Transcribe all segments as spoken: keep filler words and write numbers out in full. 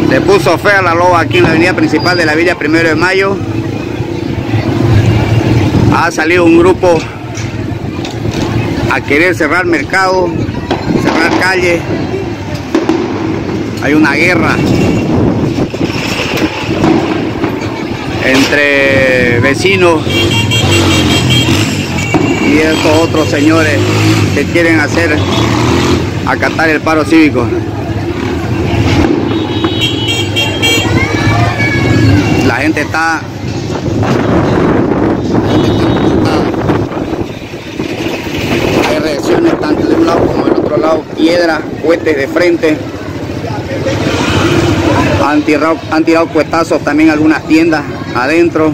Se puso fea la loba aquí en la avenida principal de la Villa Primero de Mayo. Ha salido un grupo a querer cerrar mercado, cerrar calle. Hay una guerra entre vecinos y estos otros señores que quieren hacer acatar el paro cívico. La gente está, hay reacciones tanto de un lado como del otro lado, piedras, cohetes de frente. Han tirado, han tirado cuetazos también algunas tiendas adentro.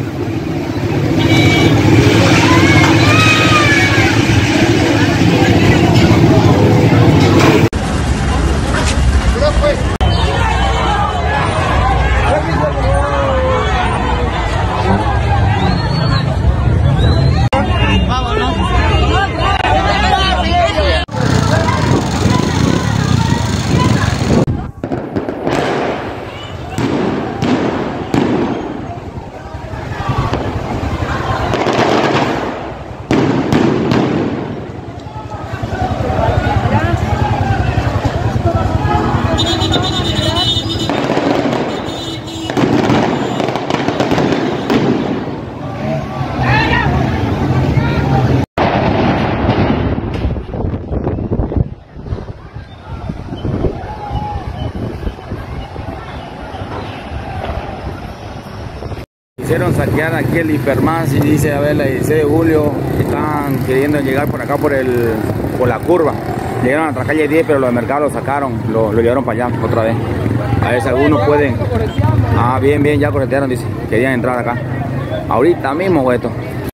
Quisieron saquear aquí el Hipermás y dice, a ver, la dieciséis de julio, están queriendo llegar por acá por el por la curva. Llegaron a la calle diez, pero los de mercado lo sacaron, lo, lo llevaron para allá otra vez. A ver si algunos pueden. Ah, bien, bien, ya corretearon, dice. Querían entrar acá. Ahorita mismo, güey, esto.